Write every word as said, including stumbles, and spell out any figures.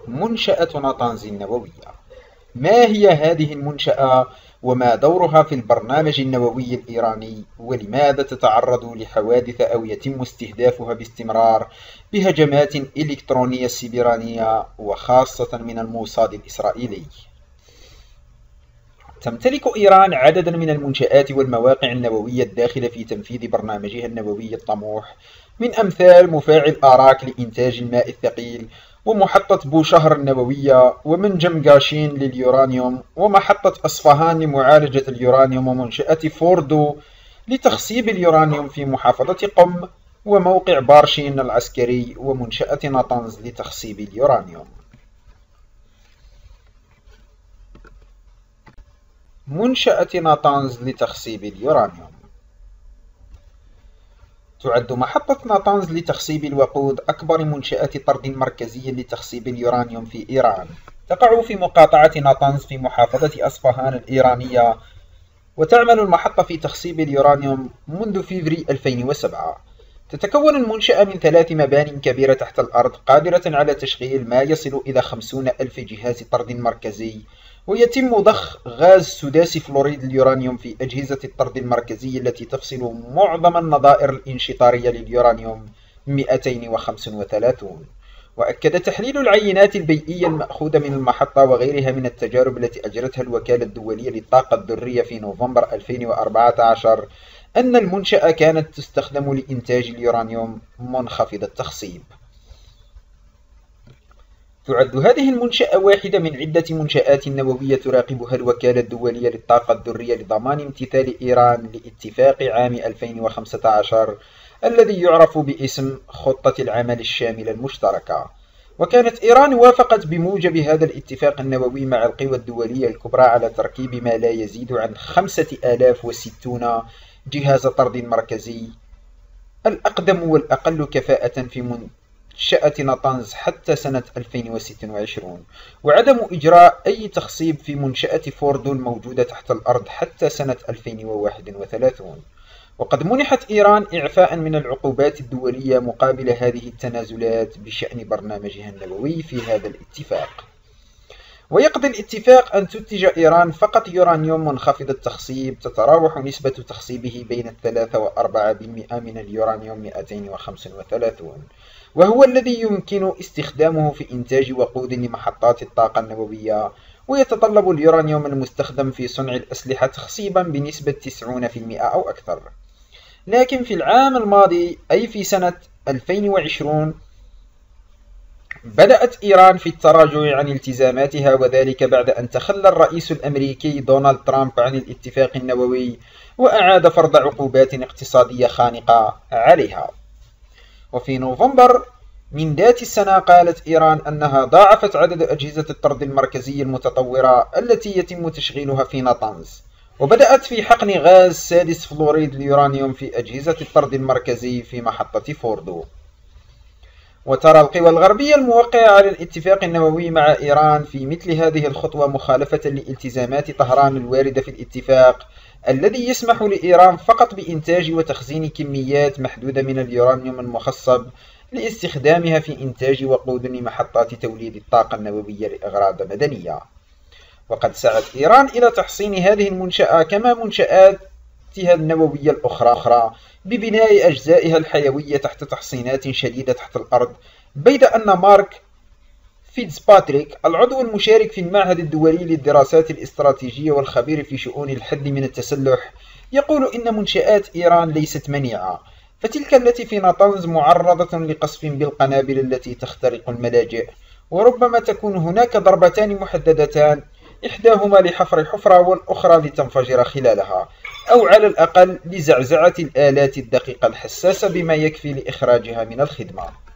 منشأة ناتانز النووية. ما هي هذه المنشأة وما دورها في البرنامج النووي الإيراني، ولماذا تتعرض لحوادث أو يتم استهدافها باستمرار بهجمات إلكترونية سيبرانية وخاصة من الموساد الإسرائيلي؟ تمتلك إيران عددا من المنشآت والمواقع النووية الداخلة في تنفيذ برنامجها النووي الطموح، من أمثال مفاعل آراك لإنتاج الماء الثقيل، ومحطة بوشهر النووية، ومنجم غاشين لليورانيوم، ومحطة أصفهان لمعالجة اليورانيوم، ومنشأة فوردو لتخصيب اليورانيوم في محافظة قم، وموقع بارشين العسكري، ومنشأة ناتانز لتخصيب اليورانيوم. منشأة ناتانز لتخصيب اليورانيوم. تعد محطة ناتانز لتخصيب الوقود أكبر منشآت طرد مركزي لتخصيب اليورانيوم في إيران. تقع في مقاطعة ناتانز في محافظة أصفهان الإيرانية، وتعمل المحطة في تخصيب اليورانيوم منذ فيفري ألفين وسبعة. تتكون المنشأة من ثلاث مبان كبيرة تحت الأرض قادرة على تشغيل ما يصل إلى خمسين ألف جهاز طرد مركزي، ويتم ضخ غاز سداسي فلوريد اليورانيوم في أجهزة الطرد المركزي التي تفصل معظم النظائر الانشطارية لليورانيوم مئتين وخمسة وثلاثين. وأكد تحليل العينات البيئية المأخوذة من المحطة وغيرها من التجارب التي أجرتها الوكالة الدولية للطاقة الذرية في نوفمبر ألفين وأربعة عشر أن المنشأة كانت تستخدم لإنتاج اليورانيوم منخفض التخصيب. تعد هذه المنشأة واحدة من عدة منشآت نووية تراقبها الوكالة الدولية للطاقة الذرية لضمان امتثال إيران لاتفاق عام ألفين وخمسة عشر الذي يعرف باسم خطة العمل الشاملة المشتركة. وكانت إيران وافقت بموجب هذا الاتفاق النووي مع القوى الدولية الكبرى على تركيب ما لا يزيد عن خمسة آلاف وستين جهاز طرد مركزي، الأقدم والأقل كفاءة في منشأة ناتانز حتى سنة ألفين وستة وعشرين، وعدم إجراء أي تخصيب في منشأة فوردو الموجودة تحت الأرض حتى سنة ألفين وواحد وثلاثين. وقد منحت إيران إعفاء من العقوبات الدولية مقابل هذه التنازلات بشأن برنامجها النووي في هذا الاتفاق. ويقضي الاتفاق أن تنتج إيران فقط يورانيوم منخفض التخصيب تتراوح نسبة تخصيبه بين الثلاثة وأربعة بالمئة من اليورانيوم مئتين وخمسة وثلاثين، وهو الذي يمكن استخدامه في إنتاج وقود لمحطات الطاقة النووية. ويتطلب اليورانيوم المستخدم في صنع الأسلحة تخصيبا بنسبة تسعين بالمئة أو أكثر. لكن في العام الماضي، أي في سنة ألفين وعشرين، بدأت إيران في التراجع عن التزاماتها، وذلك بعد أن تخلى الرئيس الأمريكي دونالد ترامب عن الاتفاق النووي وأعاد فرض عقوبات اقتصادية خانقة عليها. وفي نوفمبر من ذات السنة قالت إيران أنها ضاعفت عدد أجهزة الطرد المركزي المتطورة التي يتم تشغيلها في ناتانز، وبدأت في حقن غاز سادس فلوريد اليورانيوم في أجهزة الطرد المركزي في محطة فوردو. وترى القوى الغربية الموقعة على الاتفاق النووي مع إيران في مثل هذه الخطوة مخالفة لالتزامات طهران الواردة في الاتفاق، الذي يسمح لإيران فقط بإنتاج وتخزين كميات محدودة من اليورانيوم المخصب لاستخدامها في إنتاج وقود لمحطات توليد الطاقة النووية لأغراض مدنية. وقد سعت إيران إلى تحصين هذه المنشأة كما منشآتها النووية الأخرى ببناء أجزائها الحيوية تحت تحصينات شديدة تحت الأرض، بيد أن مارك فيتزباتريك العضو المشارك في المعهد الدولي للدراسات الاستراتيجية والخبير في شؤون الحد من التسلح يقول إن منشآت إيران ليست منيعة، فتلك التي في ناتانز معرضة لقصف بالقنابل التي تخترق الملاجئ، وربما تكون هناك ضربتان محددتان، إحداهما لحفر حفرة والأخرى لتنفجر خلالها، أو على الأقل لزعزعة الآلات الدقيقة الحساسة بما يكفي لإخراجها من الخدمة.